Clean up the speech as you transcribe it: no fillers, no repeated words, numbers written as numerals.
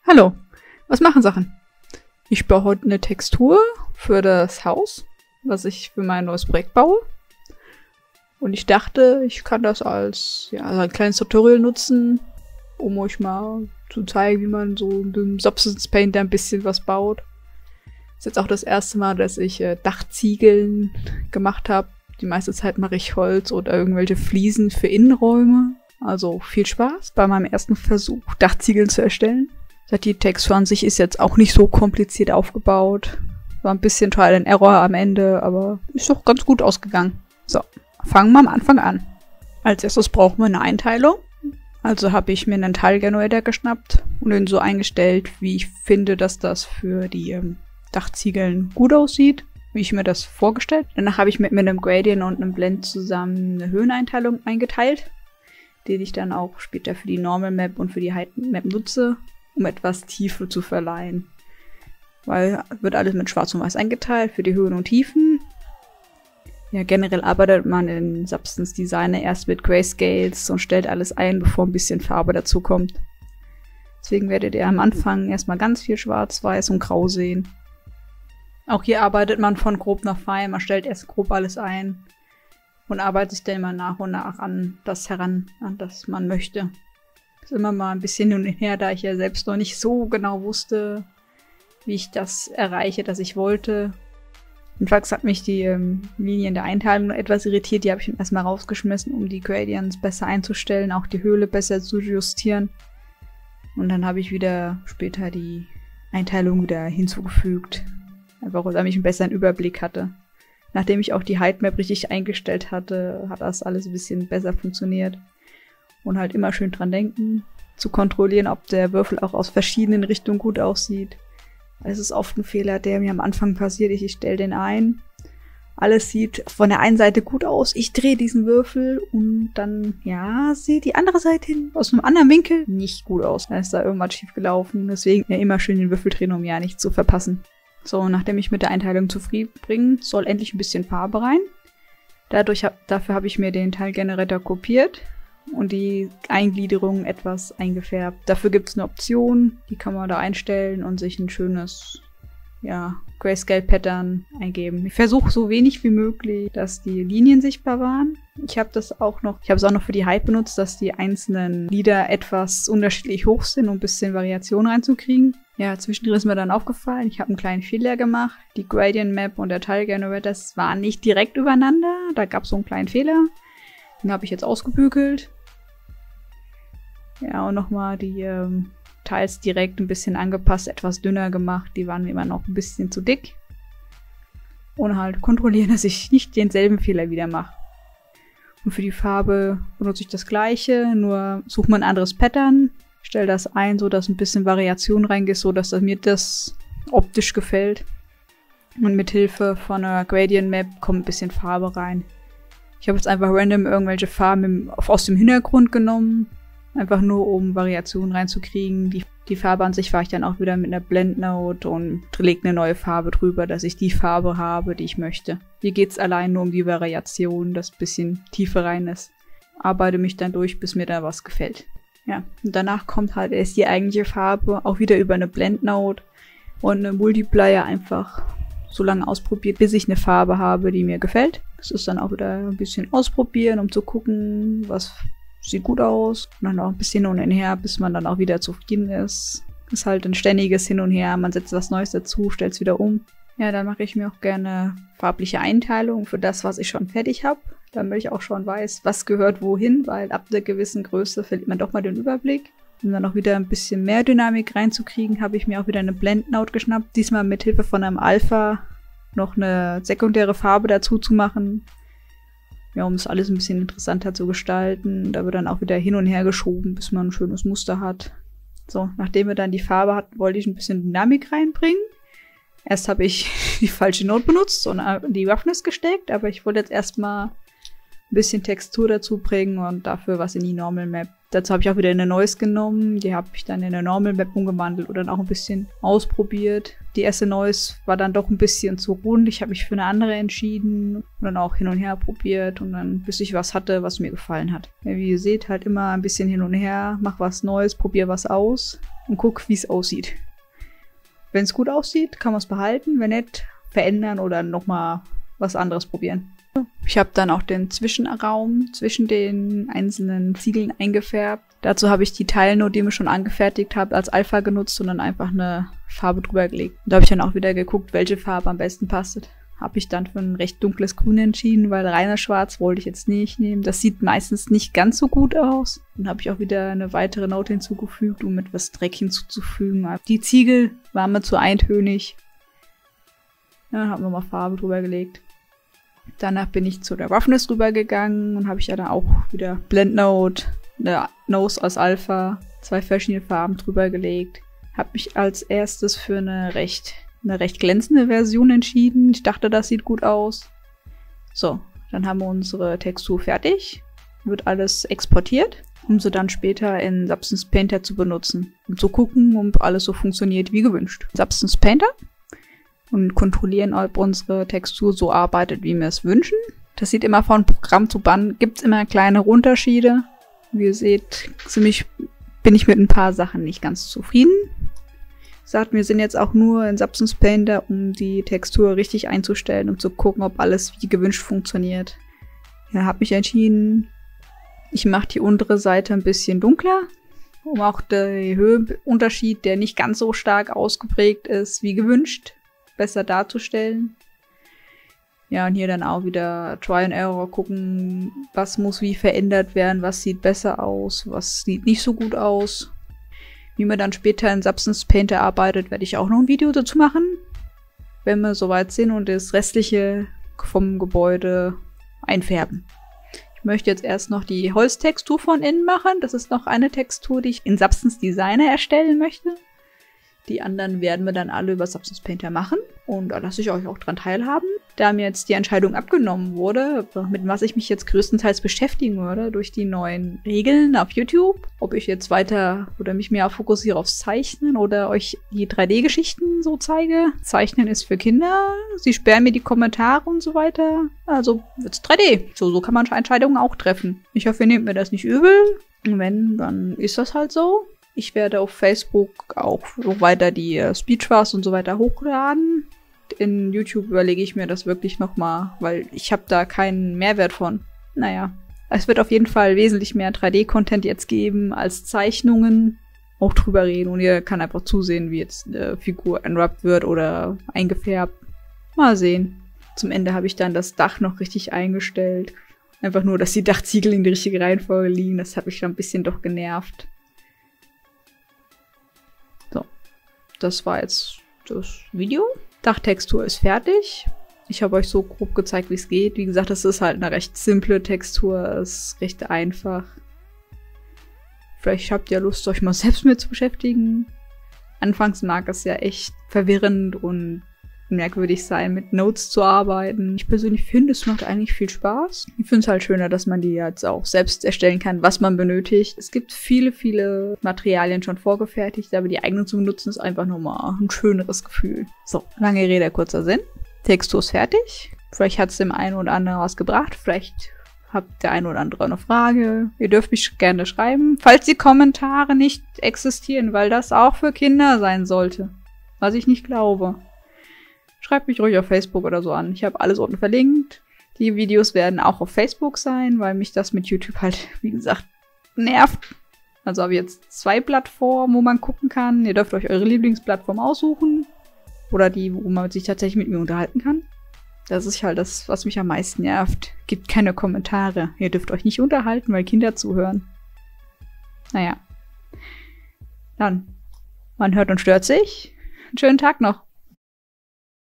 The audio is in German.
Hallo, was machen Sachen? Ich baue heute eine Textur für das Haus, was ich für mein neues Projekt baue. Und ich dachte, ich kann das als ein kleines Tutorial nutzen, um euch mal zu zeigen, wie man so mit dem Substance Painter ein bisschen was baut. Das ist jetzt auch das erste Mal, dass ich Dachziegeln gemacht habe. Die meiste Zeit mache ich Holz oder irgendwelche Fliesen für Innenräume. Also viel Spaß bei meinem ersten Versuch, Dachziegeln zu erstellen. Die Textur an sich ist jetzt auch nicht so kompliziert aufgebaut. War ein bisschen Trial and Error am Ende, aber ist doch ganz gut ausgegangen. So, fangen wir am Anfang an. Als erstes brauchen wir eine Einteilung. Also habe ich mir einen Tile Generator geschnappt und ihn so eingestellt, wie ich finde, dass das für die Dachziegeln gut aussieht, wie ich mir das vorgestellt. Danach habe ich mit einem Gradient und einem Blend zusammen eine Höheneinteilung eingeteilt, die ich dann auch später für die Normal Map und für die Height Map nutze, um etwas Tiefe zu verleihen. Weil wird alles mit Schwarz und Weiß eingeteilt für die Höhen und Tiefen. Ja, generell arbeitet man in Substance Designer erst mit Grayscales und stellt alles ein, bevor ein bisschen Farbe dazu kommt. Deswegen werdet ihr am Anfang erstmal ganz viel Schwarz, Weiß und Grau sehen. Auch hier arbeitet man von grob nach fein. Man stellt erst grob alles ein und arbeitet sich dann mal nach und nach an das heran, an das man möchte. Das ist immer mal ein bisschen hin und her, da ich ja selbst noch nicht so genau wusste, wie ich das erreiche, das ich wollte. Jedenfalls hat mich die Linien der Einteilung noch etwas irritiert. Die habe ich dann erstmal rausgeschmissen, um die Gradients besser einzustellen, auch die Höhle besser zu justieren. Und dann habe ich wieder später die Einteilung wieder hinzugefügt. Einfach, damit ich einen besseren Überblick hatte. Nachdem ich auch die Height Map richtig eingestellt hatte, hat das alles ein bisschen besser funktioniert. Und halt immer schön dran denken, zu kontrollieren, ob der Würfel auch aus verschiedenen Richtungen gut aussieht. Es ist oft ein Fehler, der mir am Anfang passiert. Ich stelle den ein. Alles sieht von der einen Seite gut aus. Ich drehe diesen Würfel und dann, ja, sieht die andere Seite aus einem anderen Winkel nicht gut aus. Da ist da irgendwas schief gelaufen. Deswegen immer schön den Würfel drehen, um ja nichts zu verpassen. So, nachdem ich mit der Einteilung zufrieden bin, soll endlich ein bisschen Farbe rein. Dafür habe ich mir den Tile Generator kopiert und die Eingliederung etwas eingefärbt. Dafür gibt es eine Option, die kann man da einstellen und sich ein schönes, Grayscale-Pattern eingeben. Ich versuche so wenig wie möglich, dass die Linien sichtbar waren. Ich habe es auch noch für die Height benutzt, dass die einzelnen Glieder etwas unterschiedlich hoch sind, um ein bisschen Variation reinzukriegen. Ja, zwischendrin ist mir dann aufgefallen, ich habe einen kleinen Fehler gemacht. Die Gradient Map und der Tile Generator, das waren nicht direkt übereinander. Da gab es so einen kleinen Fehler. Den habe ich jetzt ausgebügelt. Ja, und nochmal die Tiles direkt ein bisschen angepasst, etwas dünner gemacht. Die waren mir immer noch ein bisschen zu dick. Und halt kontrollieren, dass ich nicht denselben Fehler wieder mache. Und für die Farbe benutze ich das gleiche, nur suche mir ein anderes Pattern. Stelle das ein, so dass ein bisschen Variation reingeht, so dass mir das optisch gefällt. Und mit Hilfe von einer Gradient Map kommt ein bisschen Farbe rein. Ich habe jetzt einfach random irgendwelche Farben aus dem Hintergrund genommen. Einfach nur, um Variationen reinzukriegen. Die Farbe an sich war ich dann auch wieder mit einer Blendnote und lege eine neue Farbe drüber, dass ich die Farbe habe, die ich möchte. Hier geht es allein nur um die Variation, dass ein bisschen Tiefe rein ist. Arbeite mich dann durch, bis mir da was gefällt. Ja, und danach kommt halt erst die eigentliche Farbe, auch wieder über eine Blendnote und eine Multiplier einfach so lange ausprobiert, bis ich eine Farbe habe, die mir gefällt. Das ist dann auch wieder ein bisschen ausprobieren, um zu gucken, was sieht gut aus. Und dann auch ein bisschen hin und her, bis man dann auch wieder zufrieden ist. Ist halt ein ständiges Hin und Her. Man setzt was Neues dazu, stellt es wieder um. Ja, dann mache ich mir auch gerne farbliche Einteilungen für das, was ich schon fertig habe. Damit ich auch schon weiß, was gehört wohin, weil ab einer gewissen Größe verliert man doch mal den Überblick. Um dann auch wieder ein bisschen mehr Dynamik reinzukriegen, habe ich mir auch wieder eine Blendnote geschnappt. Diesmal mit Hilfe von einem Alpha noch eine sekundäre Farbe dazu zu machen. Ja, um es alles ein bisschen interessanter zu gestalten. Da wird dann auch wieder hin und her geschoben, bis man ein schönes Muster hat. So, nachdem wir dann die Farbe hatten, wollte ich ein bisschen Dynamik reinbringen. Erst habe ich die falsche Note benutzt und die Roughness gesteckt, aber ich wollte jetzt erstmal ein bisschen Textur dazu bringen und dafür was in die Normal Map. Dazu habe ich auch wieder eine Noise genommen, die habe ich dann in eine Normal Map umgewandelt und dann auch ein bisschen ausprobiert. Die erste Noise war dann doch ein bisschen zu rund, ich habe mich für eine andere entschieden und dann auch hin und her probiert und dann bis ich was hatte, was mir gefallen hat. Ja, wie ihr seht, halt immer ein bisschen hin und her, mach was Neues, probier was aus. und gucke, wie es aussieht. Wenn es gut aussieht, kann man es behalten. Wenn nicht, verändern oder nochmal was anderes probieren. Ich habe dann auch den Zwischenraum zwischen den einzelnen Ziegeln eingefärbt. Dazu habe ich die Teilnote, die ich schon angefertigt habe, als Alpha genutzt und dann einfach eine Farbe drüber gelegt. Da habe ich dann auch wieder geguckt, welche Farbe am besten passt. Habe ich dann für ein recht dunkles Grün entschieden, weil reiner Schwarz wollte ich jetzt nicht nehmen. Das sieht meistens nicht ganz so gut aus. Dann habe ich auch wieder eine weitere Note hinzugefügt, um etwas Dreck hinzuzufügen. Die Ziegel waren mir zu eintönig. Ja, habe nochmal Farbe drüber gelegt. Danach bin ich zu der Roughness rübergegangen und habe ich ja dann auch wieder Blend Note, eine Nose aus Alpha, 2 verschiedene Farben drüber gelegt. Habe mich als erstes für eine recht glänzende Version entschieden. Ich dachte, das sieht gut aus. So, dann haben wir unsere Textur fertig. Wird alles exportiert, um sie dann später in Substance Painter zu benutzen. Um zu gucken, ob alles so funktioniert wie gewünscht. Substance Painter. Und kontrollieren, ob unsere Textur so arbeitet, wie wir es wünschen. Das sieht immer von Programm zu Band, gibt es immer kleinere Unterschiede. Wie ihr seht, bin ich mit ein paar Sachen nicht ganz zufrieden. Wie gesagt, wir sind jetzt auch nur in Substance Painter, um die Textur richtig einzustellen, um zu gucken, ob alles wie gewünscht funktioniert. Ja, habe mich entschieden, ich mache die untere Seite ein bisschen dunkler, um auch den Höhenunterschied, der nicht ganz so stark ausgeprägt ist wie gewünscht, besser darzustellen. Ja, und hier dann auch wieder Try and Error gucken, was muss wie verändert werden, was sieht besser aus, was sieht nicht so gut aus. Wie man dann später in Substance Painter arbeitet, werde ich auch noch ein Video dazu machen, wenn wir soweit sind und das Restliche vom Gebäude einfärben. Ich möchte jetzt erst noch die Holztextur von innen machen. Das ist noch eine Textur, die ich in Substance Designer erstellen möchte. Die anderen werden wir dann alle über Substance Painter machen. Und da lasse ich euch auch dran teilhaben. Da mir jetzt die Entscheidung abgenommen wurde, mit was ich mich jetzt größtenteils beschäftigen würde, durch die neuen Regeln auf YouTube, ob ich jetzt weiter oder mich mehr fokussiere aufs Zeichnen oder euch die 3D-Geschichten so zeige. Zeichnen ist für Kinder. Sie sperren mir die Kommentare und so weiter. Also wird's 3D. So kann man Entscheidungen auch treffen. Ich hoffe, ihr nehmt mir das nicht übel. Und wenn, dann ist das halt so. Ich werde auf Facebook auch so weiter die Speedruns und so weiter hochladen. In YouTube überlege ich mir das wirklich nochmal, weil ich habe da keinen Mehrwert von. Naja, es wird auf jeden Fall wesentlich mehr 3D-Content jetzt geben als Zeichnungen. Auch drüber reden und ihr kann einfach zusehen, wie jetzt eine Figur enwrapped wird oder eingefärbt. Mal sehen. Zum Ende habe ich dann das Dach noch richtig eingestellt. Einfach nur, dass die Dachziegel in die richtige Reihenfolge liegen. Das hat mich schon ein bisschen doch genervt. Das war jetzt das Video. Dachtextur ist fertig. Ich habe euch so grob gezeigt, wie es geht. Wie gesagt, es ist halt eine recht simple Textur. Es ist recht einfach. Vielleicht habt ihr Lust, euch mal selbst mit zu beschäftigen. Anfangs mag es ja echt verwirrend und merkwürdig sein, mit Notes zu arbeiten. Ich persönlich finde, es macht eigentlich viel Spaß. Ich finde es halt schöner, dass man die jetzt auch selbst erstellen kann, was man benötigt. Es gibt viele Materialien schon vorgefertigt, aber die eigenen zu benutzen ist einfach nochmal ein schöneres Gefühl. So, lange Rede, kurzer Sinn. Textur ist fertig. Vielleicht hat es dem einen oder anderen was gebracht. Vielleicht habt der eine oder andere eine Frage. Ihr dürft mich gerne schreiben, falls die Kommentare nicht existieren, weil das auch für Kinder sein sollte. Was ich nicht glaube. Schreibt mich ruhig auf Facebook oder so an. Ich habe alles unten verlinkt. Die Videos werden auch auf Facebook sein, weil mich das mit YouTube halt, wie gesagt, nervt. Also habe ich jetzt 2 Plattformen, wo man gucken kann. Ihr dürft euch eure Lieblingsplattform aussuchen. Oder die, wo man sich tatsächlich mit mir unterhalten kann. Das ist halt das, was mich am meisten nervt. Gibt keine Kommentare. Ihr dürft euch nicht unterhalten, weil Kinder zuhören. Naja. Dann, man hört und stört sich. Einen schönen Tag noch.